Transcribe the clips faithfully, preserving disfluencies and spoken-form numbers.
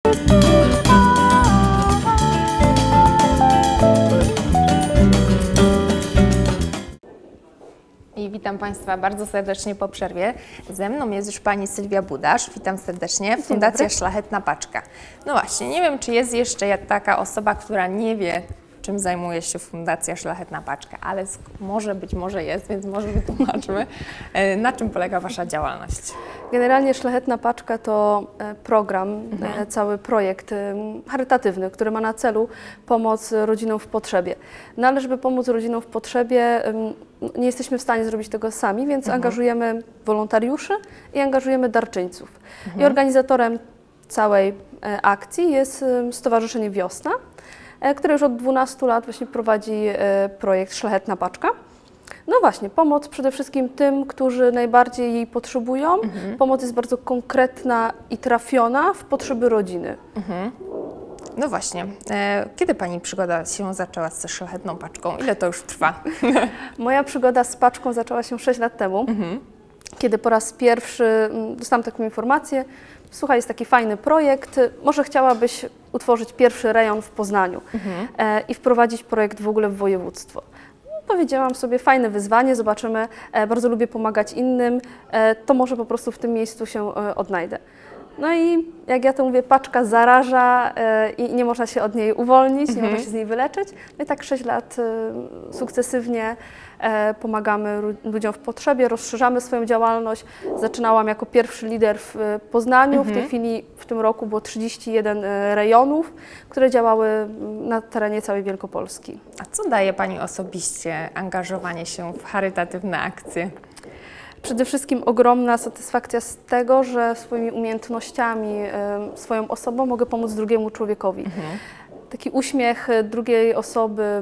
I witam Państwa bardzo serdecznie po przerwie. Ze mną jest już Pani Sylwia Budasz. Witam serdecznie. Fundacja Szlachetna Paczka. No właśnie, nie wiem, czy jest jeszcze taka osoba, która nie wie, czym zajmuje się Fundacja Szlachetna Paczka, ale może być, może jest, więc może wytłumaczmy, na czym polega Wasza działalność. Generalnie Szlachetna Paczka to program, mhm. cały projekt charytatywny, który ma na celu pomoc rodzinom w potrzebie. No ale żeby pomóc rodzinom w potrzebie, nie jesteśmy w stanie zrobić tego sami, więc mhm. angażujemy wolontariuszy i angażujemy darczyńców. Mhm. I organizatorem całej akcji jest Stowarzyszenie Wiosna, które już od dwunastu lat właśnie prowadzi projekt Szlachetna Paczka. No właśnie, pomoc przede wszystkim tym, którzy najbardziej jej potrzebują. Mhm. Pomoc jest bardzo konkretna i trafiona w potrzeby rodziny. Mhm. No właśnie, kiedy Pani przygoda się zaczęła z Szlachetną Paczką? Ile to już trwa? Moja przygoda z paczką zaczęła się sześć lat temu, mhm. kiedy po raz pierwszy dostałam taką informację: słuchaj, jest taki fajny projekt, może chciałabyś utworzyć pierwszy rejon w Poznaniu mhm. e, i wprowadzić projekt w ogóle w województwo. No, powiedziałam sobie, fajne wyzwanie, zobaczymy, e, bardzo lubię pomagać innym, e, to może po prostu w tym miejscu się e, odnajdę. No i jak ja to mówię, paczka zaraża e, i nie można się od niej uwolnić, mhm. nie można się z niej wyleczyć. No i tak sześć lat e, sukcesywnie e, pomagamy ludziom w potrzebie, rozszerzamy swoją działalność. Zaczynałam jako pierwszy lider w Poznaniu, mhm. w tej chwili w tym roku było trzydzieści jeden rejonów, które działały na terenie całej Wielkopolski. A co daje Pani osobiście angażowanie się w charytatywne akcje? Przede wszystkim ogromna satysfakcja z tego, że swoimi umiejętnościami, swoją osobą mogę pomóc drugiemu człowiekowi. Mhm. Taki uśmiech drugiej osoby,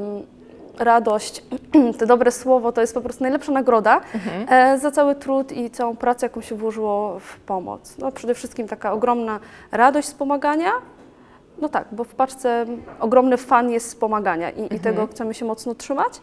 radość, to dobre słowo, to jest po prostu najlepsza nagroda mhm. za cały trud i całą pracę, jaką się włożyło w pomoc. No, przede wszystkim taka ogromna radość z pomagania. No tak, bo w paczce ogromny fan jest z pomagania i, mhm. i tego chcemy się mocno trzymać.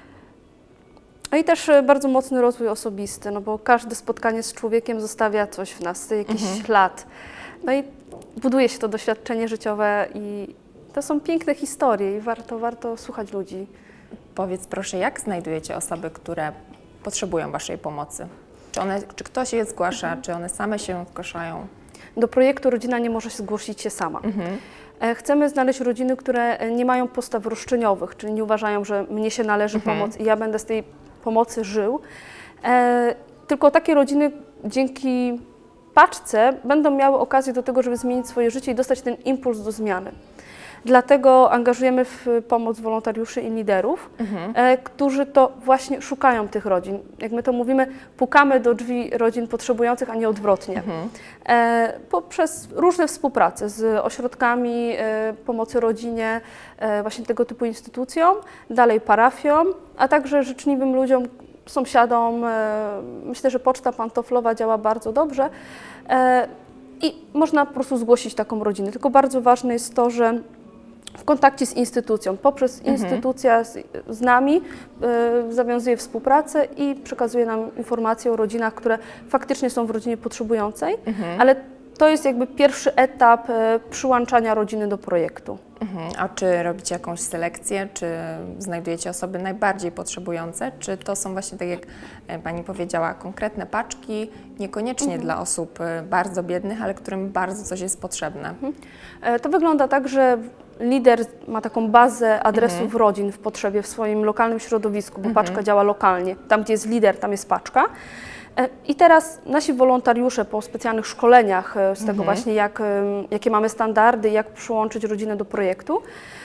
A i też bardzo mocny rozwój osobisty, no bo każde spotkanie z człowiekiem zostawia coś w nas, jakiś mhm. ślad. No i buduje się to doświadczenie życiowe i to są piękne historie i warto, warto słuchać ludzi. Powiedz proszę, jak znajdujecie osoby, które potrzebują Waszej pomocy? Czy, one, czy ktoś je zgłasza, mhm. czy one same się zgłaszają? Do projektu Rodzina nie może się zgłosić się sama. Mhm. Chcemy znaleźć rodziny, które nie mają postaw roszczeniowych, czyli nie uważają, że mnie się należy mhm. pomoc i ja będę z tej pomocy żył. E, tylko takie rodziny dzięki paczce będą miały okazję do tego, żeby zmienić swoje życie i dostać ten impuls do zmiany. Dlatego angażujemy w pomoc wolontariuszy i liderów, mhm. e, którzy to właśnie szukają tych rodzin. Jak my to mówimy, pukamy do drzwi rodzin potrzebujących, a nie odwrotnie. Mhm. E, poprzez różne współprace z ośrodkami e, pomocy rodzinie, e, właśnie tego typu instytucjom, dalej parafiom, a także życzliwym ludziom, sąsiadom. E, myślę, że poczta pantoflowa działa bardzo dobrze e, i można po prostu zgłosić taką rodzinę. Tylko bardzo ważne jest to, że w kontakcie z instytucją, poprzez mhm. instytucja z, z nami y, zawiązuje współpracę i przekazuje nam informacje o rodzinach, które faktycznie są w rodzinie potrzebującej, mhm. ale to jest jakby pierwszy etap y, przyłączania rodziny do projektu. Mhm. A czy robicie jakąś selekcję, czy znajdujecie osoby najbardziej potrzebujące, czy to są właśnie, tak jak Pani powiedziała, konkretne paczki, niekoniecznie mhm. dla osób bardzo biednych, ale którym bardzo coś jest potrzebne? Mhm. To wygląda tak, że lider ma taką bazę adresów mhm. rodzin w potrzebie w swoim lokalnym środowisku, bo mhm. paczka działa lokalnie. Tam, gdzie jest lider, tam jest paczka. I teraz nasi wolontariusze po specjalnych szkoleniach z tego mhm. właśnie, jak, jakie mamy standardy, jak przyłączyć rodzinę do projektu,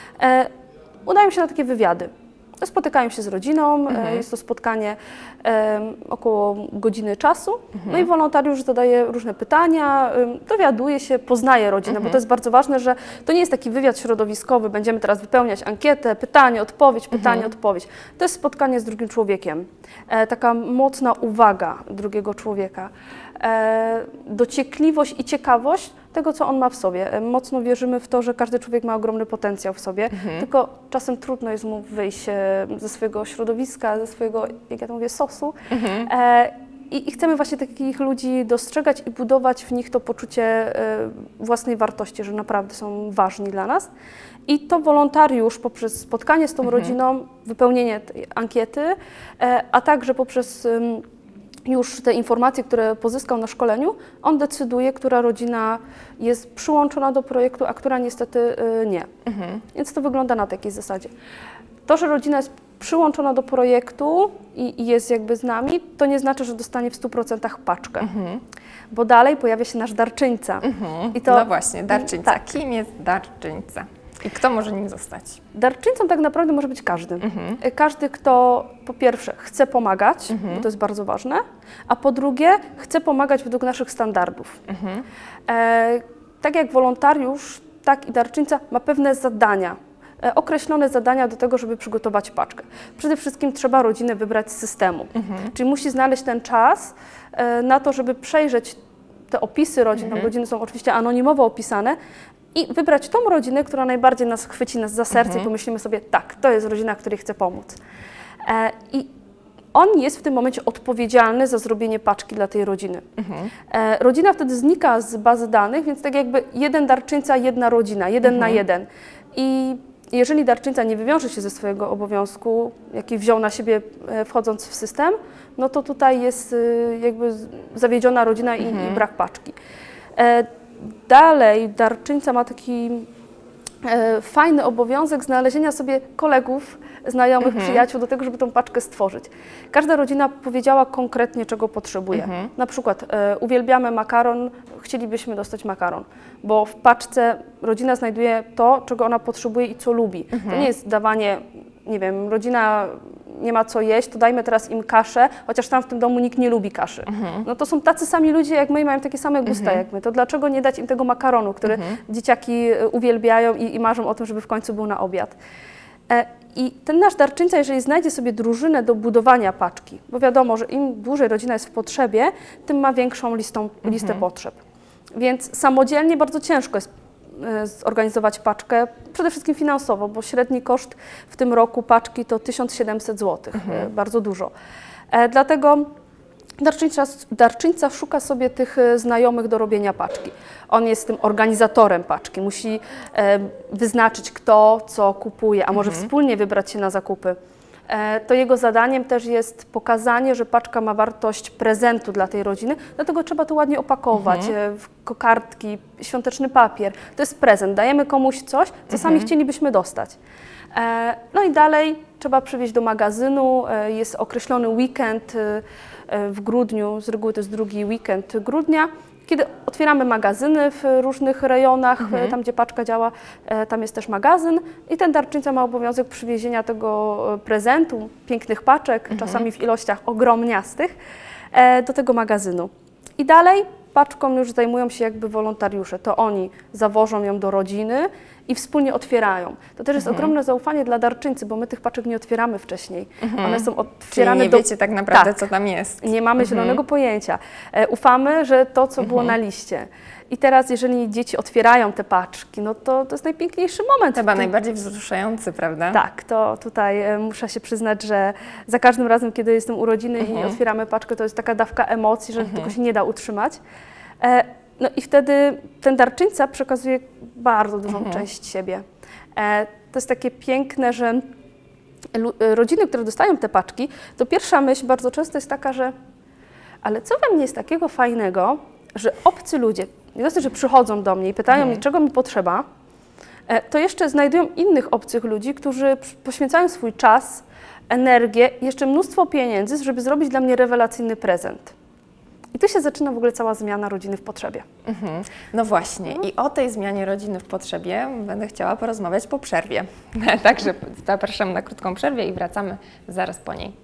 udają się na takie wywiady. Spotykają się z rodziną, mhm. jest to spotkanie um, około godziny czasu, mhm. no i wolontariusz zadaje różne pytania, um, dowiaduje się, poznaje rodzinę, mhm. bo to jest bardzo ważne, że to nie jest taki wywiad środowiskowy, będziemy teraz wypełniać ankietę, pytanie, odpowiedź, pytanie, mhm. odpowiedź. To jest spotkanie z drugim człowiekiem, e, taka mocna uwaga drugiego człowieka, e, dociekliwość i ciekawość tego, co on ma w sobie. Mocno wierzymy w to, że każdy człowiek ma ogromny potencjał w sobie, mhm. tylko czasem trudno jest mu wyjść ze swojego środowiska, ze swojego, jak ja to mówię, sosu mhm. e, i, i chcemy właśnie takich ludzi dostrzegać i budować w nich to poczucie y, własnej wartości, że naprawdę są ważni dla nas. I to wolontariusz poprzez spotkanie z tą mhm. rodziną, wypełnienie tej ankiety, e, a także poprzez y, już te informacje, które pozyskał na szkoleniu, on decyduje, która rodzina jest przyłączona do projektu, a która niestety y, nie. Mhm. Więc to wygląda na takiej zasadzie. To, że rodzina jest przyłączona do projektu i, i jest jakby z nami, to nie znaczy, że dostanie w stu procentach paczkę. Mhm. Bo dalej pojawia się nasz darczyńca. Mhm. I to, no właśnie, darczyńca. Tak. Kim jest darczyńca? I kto może nim zostać? Darczyńcą tak naprawdę może być każdy. Mhm. Każdy, kto po pierwsze chce pomagać, mhm. bo to jest bardzo ważne, a po drugie chce pomagać według naszych standardów. Mhm. E, tak jak wolontariusz, tak i darczyńca ma pewne zadania, e, określone zadania do tego, żeby przygotować paczkę. Przede wszystkim trzeba rodzinę wybrać z systemu, mhm. czyli musi znaleźć ten czas e, na to, żeby przejrzeć te opisy rodzin, mhm. tam rodziny są oczywiście anonimowo opisane, i wybrać tą rodzinę, która najbardziej nas chwyci nas za serce mhm. i pomyślimy sobie, tak, to jest rodzina, której chcę pomóc. E, I on jest w tym momencie odpowiedzialny za zrobienie paczki dla tej rodziny. Mhm. E, rodzina wtedy znika z bazy danych, więc tak jakby jeden darczyńca, jedna rodzina, jeden mhm. na jeden. I jeżeli darczyńca nie wywiąże się ze swojego obowiązku, jaki wziął na siebie e, wchodząc w system, no to tutaj jest e, jakby zawiedziona rodzina i, mhm. i brak paczki. E, Dalej darczyńca ma taki e, fajny obowiązek znalezienia sobie kolegów, znajomych, mhm. przyjaciół do tego, żeby tą paczkę stworzyć. Każda rodzina powiedziała konkretnie, czego potrzebuje. Mhm. Na przykład e, uwielbiamy makaron, chcielibyśmy dostać makaron, bo w paczce rodzina znajduje to, czego ona potrzebuje i co lubi. Mhm. To nie jest dawanie, nie wiem, rodzina nie ma co jeść, to dajmy teraz im kaszę, chociaż tam w tym domu nikt nie lubi kaszy. Mhm. No to są tacy sami ludzie jak my i mają takie same gusta mhm. jak my. To dlaczego nie dać im tego makaronu, który mhm. dzieciaki uwielbiają i, i marzą o tym, żeby w końcu był na obiad. E, I ten nasz darczyńca, jeżeli znajdzie sobie drużynę do budowania paczki, bo wiadomo, że im dłużej rodzina jest w potrzebie, tym ma większą listą, mhm. listę potrzeb. Więc samodzielnie bardzo ciężko jest zorganizować paczkę, przede wszystkim finansowo, bo średni koszt w tym roku paczki to tysiąc siedemset złotych, mhm. bardzo dużo. E, dlatego darczyńca, darczyńca szuka sobie tych znajomych do robienia paczki. On jest tym organizatorem paczki, musi e, wyznaczyć kto, co kupuje, a może mhm. wspólnie wybrać się na zakupy. E, to jego zadaniem też jest pokazanie, że paczka ma wartość prezentu dla tej rodziny, dlatego trzeba to ładnie opakować, mhm. w kokardki, świąteczny papier. To jest prezent, dajemy komuś coś, co mhm. sami chcielibyśmy dostać. E, no i dalej trzeba przywieźć do magazynu, e, jest określony weekend e, w grudniu, z reguły to jest drugi weekend grudnia, kiedy otwieramy magazyny w różnych rejonach, mhm. tam gdzie paczka działa, tam jest też magazyn i ten darczyńca ma obowiązek przywiezienia tego prezentu, pięknych paczek, mhm. czasami w ilościach ogromniastych, do tego magazynu. I dalej paczką już zajmują się jakby wolontariusze, to oni zawożą ją do rodziny i wspólnie otwierają. To też jest mhm. ogromne zaufanie dla darczyńcy, bo my tych paczek nie otwieramy wcześniej. Mhm. One są otwierane Czyli nie do... wiecie tak naprawdę, tak. co tam jest. Nie mamy mhm. zielonego pojęcia. E, ufamy, że to, co mhm. było na liście. I teraz, jeżeli dzieci otwierają te paczki, no to to jest najpiękniejszy moment. Chyba najbardziej wzruszający, prawda? Tak, to tutaj e, muszę się przyznać, że za każdym razem, kiedy jestem urodziny mhm. i otwieramy paczkę, to jest taka dawka emocji, że mhm. tego się nie da utrzymać. E, no i wtedy ten darczyńca przekazuje bardzo dużą mhm. część siebie. E, to jest takie piękne, że rodziny, które dostają te paczki, to pierwsza myśl bardzo często jest taka, że ale co we mnie jest takiego fajnego, że obcy ludzie, nie dosyć, że przychodzą do mnie i pytają mhm. mnie, czego mi potrzeba, e, to jeszcze znajdują innych obcych ludzi, którzy poświęcają swój czas, energię i jeszcze mnóstwo pieniędzy, żeby zrobić dla mnie rewelacyjny prezent. I tu się zaczyna w ogóle cała zmiana rodziny w potrzebie. Mhm. No właśnie, mhm. i o tej zmianie rodziny w potrzebie będę chciała porozmawiać po przerwie. Także zapraszam na krótką przerwę i wracamy zaraz po niej.